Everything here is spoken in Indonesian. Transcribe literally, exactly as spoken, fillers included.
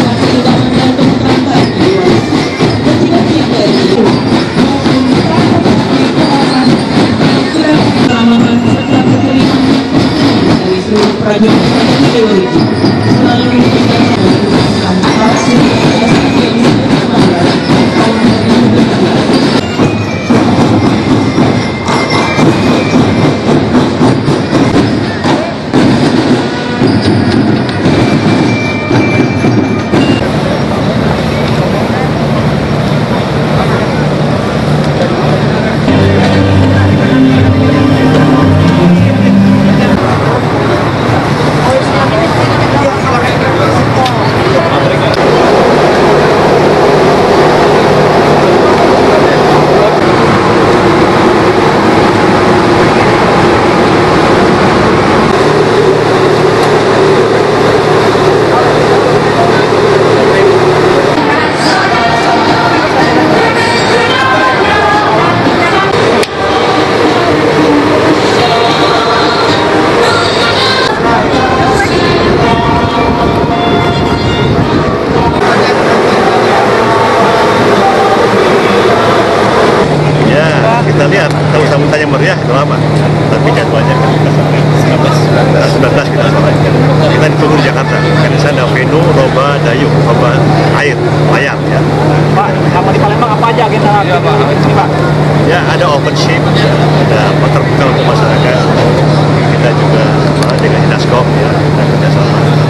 Kita lihat kalau sambutannya meriah itu lama, tapi jadwalnya kan kita sampai sembilan belas kita sampai. Kita ditunggu di Jakarta, kan di sana Venu, Roba, Dayung, Roba, air, layar ya. Pak, sama di Palembang apa aja agenda ya, Pak? Ini, Pak? Ya ada open ship, ya, ada pasar terbuka untuk masyarakat. Kita juga dengan Dinascom ya, kita kerjasama.